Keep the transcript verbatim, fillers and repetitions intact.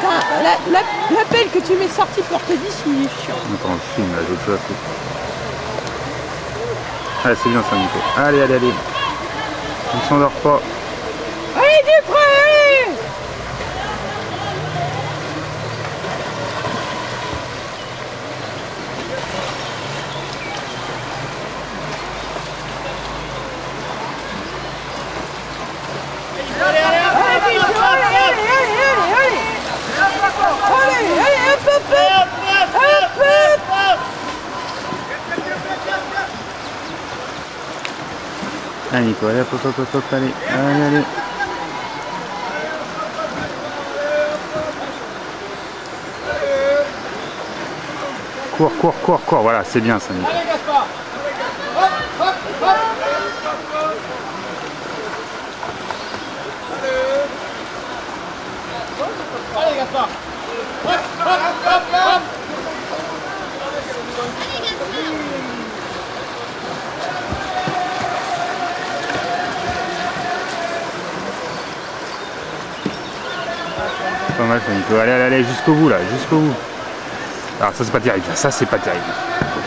Putain, la, la, la pelle que tu m'es sortie pour te dire, il est chiant. Attends, je filme là, j'ai autre chose à foutre. Allez, c'est bien ça, Nico. Allez, allez, allez. On ne s'endort pas. Allez, du prêt, allez. Allez, allez, allez, allez, allez, allez, hop, hop, hop, hop, hop. Allez, Nico, allez, hop, hop, hop, hop, allez, allez, allez. Cours, cours, cours, cours, voilà, c'est bien ça, Nico. Allez, Gaspard. Hop, hop, hop. Allez, Gaspard. Hop, hop, hop, hop. Pas mal ça, Nico. Allez, allez, allez, jusqu'au bout là, jusqu'au bout. Alors ça c'est pas terrible, ça c'est pas terrible.